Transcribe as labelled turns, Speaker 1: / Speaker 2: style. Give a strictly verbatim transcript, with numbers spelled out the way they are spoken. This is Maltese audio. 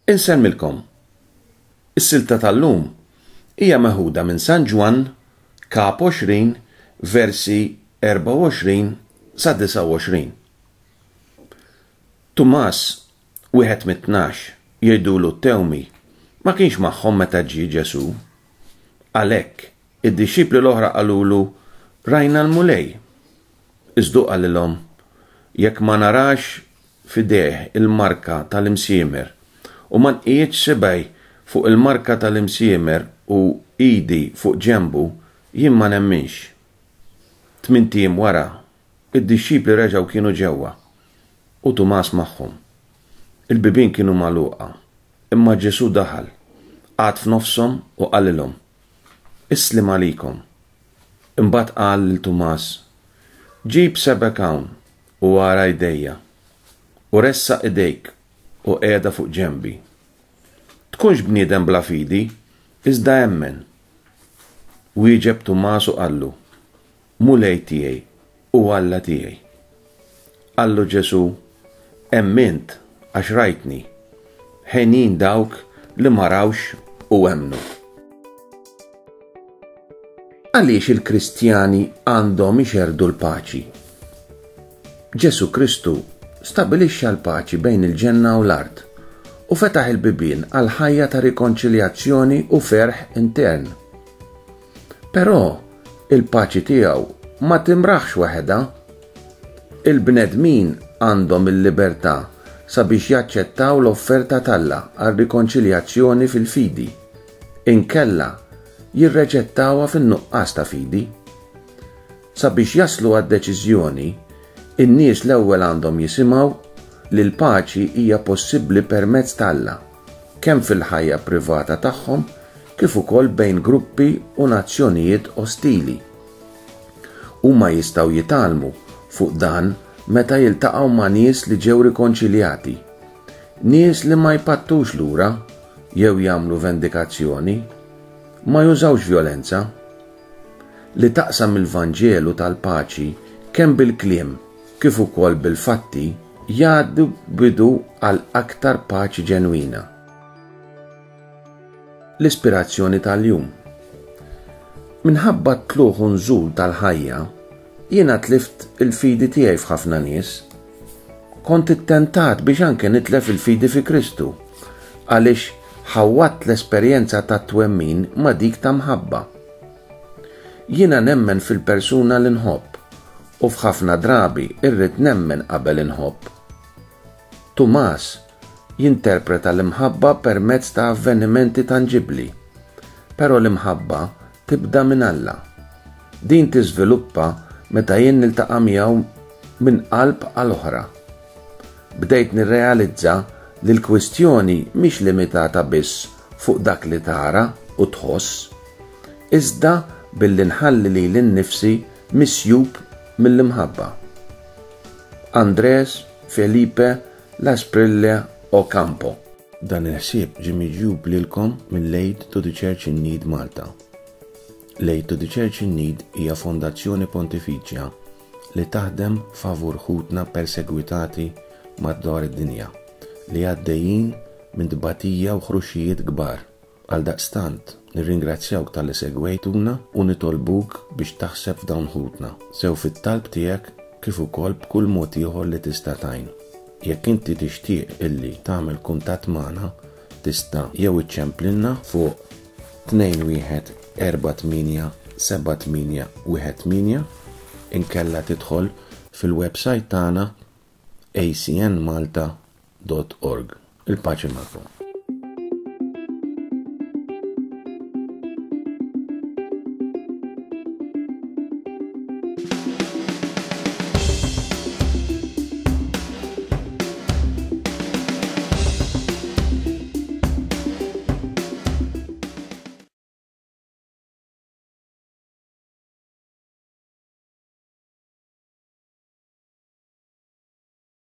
Speaker 1: Insemmilkom. Is-silta tal-lum hija meħuda minn San Ġwan, kap għoxrin, versi erba' u għoxrin sa disa' u għoxrin. Tumas, wieħed mit-tnax, jgħidulu t-tewmi, ma kienx magħhom meta ġie Ġesu. Għalhekk, id-dixxipli l-oħra qalulu rajna l-mulej. Iżdu qalilhom, jekk ma narax f'idejh il-marka tal-imsiemer u ma nqiegħdx sebgħi fuq il-marka tal-imsiemer u idi fuq ġenbu, jien ma nemminx. Tmien tiem wara, id-dixxipli reġgħu kienu ġewwa u Tumas magħhom. Il-bibien kienu magħluqa, imma Ġesu daħal, qagħad f'nofshom u qalilhom: Islim għalikom. Imbagħad qal lil Tumas: ġib sebek hawn u ara jdejja u ressaq idejk u qiegħda fuq ġenbi. Tkunx bniedem bla fidi, iżda emmen. Wieġeb Tumas u qallu: mulej tiegħi u Alla tiegħi. Qallu Ġesu: emmint għax rajtni, ħenin dawk li ma rawx u emmnu. Għaliex il-Kristjani għandhom ixerdu l-paċi? Ġesu Kristu stabilixxa l-paċi bejn il-ġenna u l-art u fetaħ il-bibien għal ħajja ta' rikonċiljazzjoni u ferħ intern. Però il-paċi tiegħu ma timraħx waħedha. Il-bnedmin għandhom il-libertà sabiex jaċċettaw l-offerta t'Alla għal rikonċiljazzjoni fil-fidi, inkella jirreġettawha fin-nuqqas ta' fidi. Sabiex jaslu għad-deċiżjoni, in-nies l-ewwel għandhom jisimgħu li l-paċi hija possibbli permezz t'Alla, kemm fil-ħajja privata tagħhom kif ukoll bejn gruppi u nazzjonijiet ostili. Huma jistgħu jitalmu fuq dan meta jiltaqgħu ma' nies li ġew rikonċiljati, nies li ma jpattux lura jew jagħmlu vendikazzjoni, ma jużawx vjolenza, li taqsam il-Vanġelu tal-paċi kemm bil-kliem kif ukoll bil-fatti jgħaddu bidu għal aktar paċi ġenwina. L-ispirazzjoni tal-jum. Minħabba tluħ u nżul tal-ħajja, jiena tlift il-fidi tiegħi f'ħafna nies. Kont ittentat biex anke nitlef il-fidi fi Kristu, għaliex ħawwatt l-esperjenza ta' twemmin ma' dik ta' mħabba. Jiena nemmen fil-persuna li nħobb u f'ħafna drabi irrid nemmen qabel inħobb. Tumas jinterpreta l-imħabba permezz ta' avvenimenti tangibbli, però l-imħabba tibda minn Alla. Din tiżviluppa meta jien niltaqa' miegħu minn qalb għal oħra. Bdejt nirrealizza li l-kwistjoni mhix limitata biss fuq dak li tara u tħoss, iżda billi nħalli lili nnifsi misjub mill-imħabba. Andres Felipe Lasprilla Ocampo. Dan il-ħsieb ġie miġjub lilkom mill-Aid to the Church in Need Malta. L-Aid to the Church in Need hija fondazzjoni pontifiċja li taħdem favur ħutna persegwitati madwar id-dinja li għaddejjin minn tbatija u ħruxijiet kbar. Għaldaqstant nirringrazzjawk tal-li segwejtuna u nitolbuk biex taħseb f'dawn ħutna, sew fit-talb tiegħek kif ukoll b'kull mod ieħor li tista' tgħin. Jekk inti tixtieq illi tagħmel kuntatt magħna, tista' jew iċċemplilna fuq tnejn wieħed erba' tminja seba' tminja wieħed tminja inkella tidħol fil-website tagħna a c n malta dot org. Il-paċi magħkom.